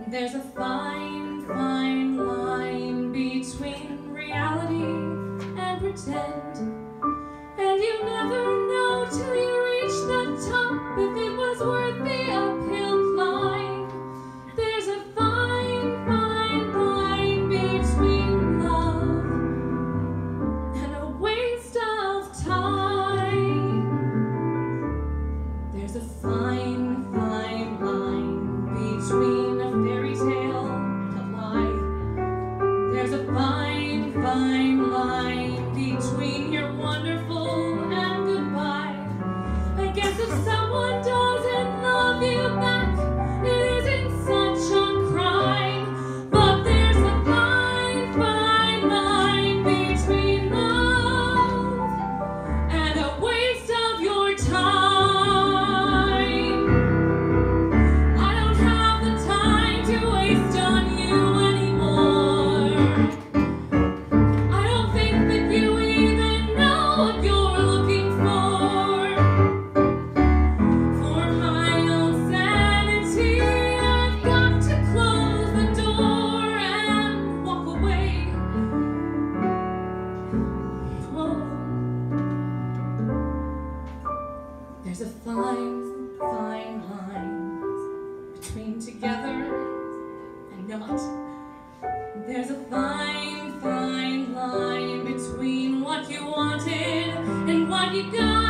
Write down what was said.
There's a fine, fine line between reality and pretend, and you never know till you reach the top if it was worth the uphill climb. There's a fine, fine line between love and a waste of time. There's a fine, fine line between a fairy tale and a lie. There's a fine, fine line between you're wonderful and goodbye. I guess if someone doesn't love you back, it isn't such a crime. But there's a fine, fine line between love and a waste of your time. There's a fine, fine line between together and not. There's a fine, fine line between what you wanted and what you got.